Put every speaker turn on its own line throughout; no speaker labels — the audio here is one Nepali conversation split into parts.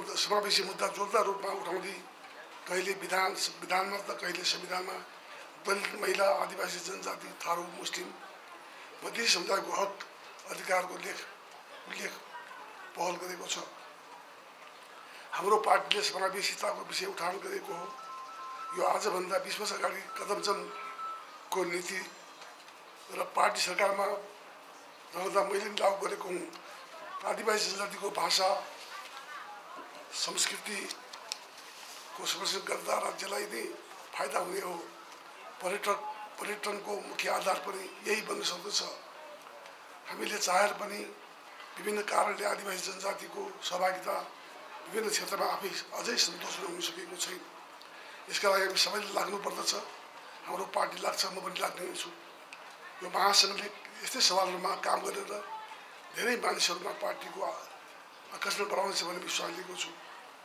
समावेशी मुद्दा जोरदार रूपमा उठाउँदै कहिले विधानमा त कहिले संविधानमा दलित महिला आदिवासी जनजाति थारू मुस्लिम बौद्धिक समुदायको हक अधिकारको उल्लेख पहल गरेको छ। हाम्रो पार्टीले समावेशिताको विषय उठान गरेको हो। यो आजभन्दा 20 वर्ष अगाडि कदमजनको नीति र पार्टी सरकारमा रहँदा मैले लागू गरेको हुँ। आदिवासी जनजातिको भाषा संस्कृतिको संरक्षण गर्दा राज्यलाई नै फाइदा हुने हो। पर्यटनको मुख्य आधार पनि यही बन्न सक्दछ। हामीले चाहेर पनि विभिन्न कारणले आदिवासी जनजातिको सहभागिता विभिन्न क्षेत्रमा आफै अझै सन्तोष हुन सकेको छैन। यसका लागि हामी सबैले लाग्नुपर्दछ। हाम्रो पार्टी लाग्छ, म पनि लाग्ने छु। यो महासङ्घले यस्तै सवालहरूमा काम गरेर धेरै मानिसहरूमा पार्टीको आकर्षण बढाउनेछ भन्ने विश्वास लिएको छु।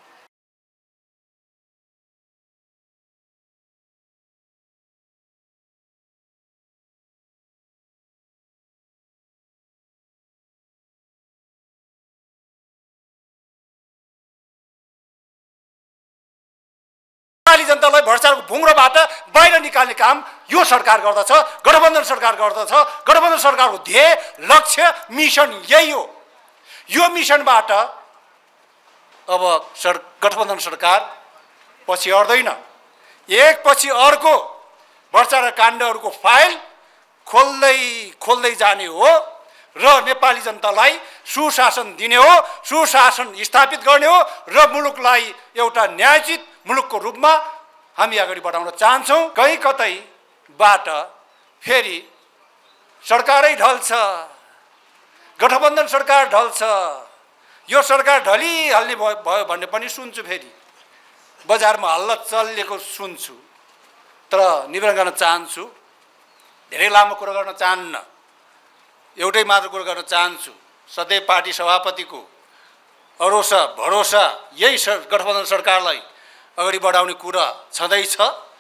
नेपाली जनतालाई भ्रष्टाचारको भुङ्रोबाट बाहिर निकाल्ने काम यो सरकार गर्दछ, गठबन्धन सरकार गर्दछ। गठबन्धन सरकारको ध्येय, लक्ष्य, मिसन यही हो। यो मिसनबाट अब गठबन्धन सरकार पछि हट्दैन। एकपछि अर्को भ्रष्टाचार काण्डहरूको फाइल खोल्दै जाने हो र नेपाली जनतालाई सुशासन दिने हो, सुशासन स्थापित गर्ने हो र मुलुकलाई एउटा न्यायोचित मुलुकको रूपमा हामी अगाडि बढाउन चाहन्छौँ। कहीँ कतैबाट फेरि सरकारै ढल्छ, गठबन्धन सरकार ढल्छ, यो सरकार ढलिहाल्ने भयो भन्ने पनि सुन्छु। फेरि बजारमा हल्ला चलेको सुन्छु। तर निवेदन गर्न चाहन्छु, धेरै लामो कुरा गर्न चाहन्न, एउटै मात्र कुरा गर्न चाहन्छु। सधैँ पार्टी सभापतिको भरोसा यही गठबन्धन सरकारलाई अगाडि बढाउने कुरा छँदैछ।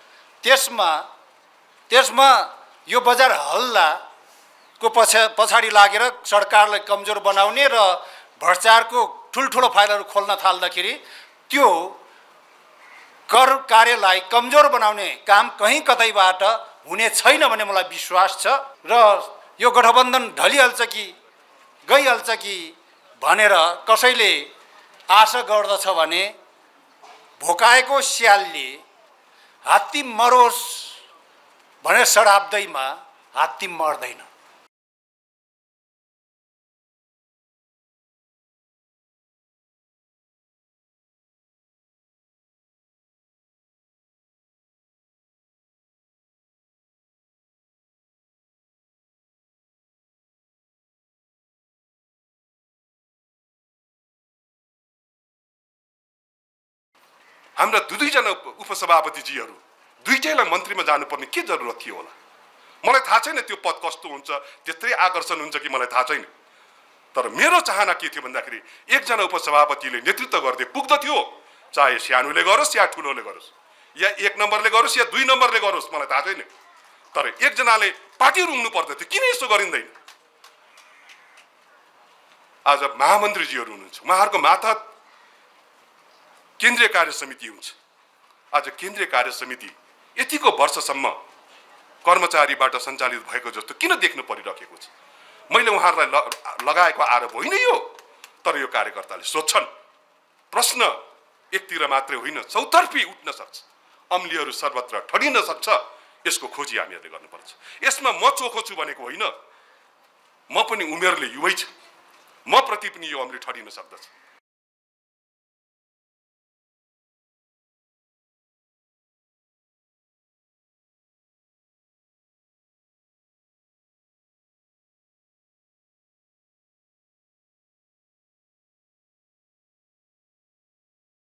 त्यसमा यो बजार हल्लाको पछाडि लागेर सरकारलाई कमजोर बनाउने र भ्रष्टाचारको ठुल्ठुलो फाइलहरू खोल्न थाल्दाखेरि त्यो कर कार्यलाई कमजोर बनाउने काम कहीँ कतैबाट हुने छैन भन्ने मलाई विश्वास छ। र यो गठबन्धन ढलिहाल्छ कि गइहाल्छ कि भनेर कसैले आशा गर्दछ भने भोकाएको स्यालले हात्ती मरोस् भनेर सडाप्दैमा हात्ती मर्दैन।
हाम्रा दुईजना उपसभापतिजीहरू दुईटैलाई मन्त्रीमा जानुपर्ने के जरुरत थियो होला? मलाई थाहा छैन त्यो पद कस्तो हुन्छ, त्यत्रै आकर्षण हुन्छ कि मलाई थाहा छैन। तर मेरो चाहना के थियो भन्दाखेरि एकजना उपसभापतिले नेतृत्व गर्दै पुग्दथ्यो, चाहे सानोले गरोस् या ठुलोले गरोस्, या 1 नम्बरले गरोस् या 2 नम्बरले गरोस्, मलाई थाहा छैन। तर एकजनाले पार्टी रुङ्नु पर्दथ्यो। किन यसो गरिँदैन? आज महामन्त्रीजीहरू हुनुहुन्छ, उहाँहरूको मार्फत केन्द्रीय कार्य समिति हुन्छ। आज केन्द्रीय कार्य समिति यतिको वर्षसम्म कर्मचारीबाट सञ्चालित भएको जस्तो किन देख्नु परिरहेको छ? मैले उहाँहरूलाई लगाएको आरोप होइन यो, तर यो कार्यकर्ताले सोध्छन्। प्रश्न एकतिर मात्रै होइन, चौतर्फी उठ्न सक्छ, अम्लीहरू सर्वत्र ठडिन सक्छ। यसको खोजी हामीहरूले गर्नुपर्छ। यसमा म चोखो छु भनेको होइन, म पनि उमेरले युवै छ, म प्रति पनि यो अम्ली ठडिन सक्दछ।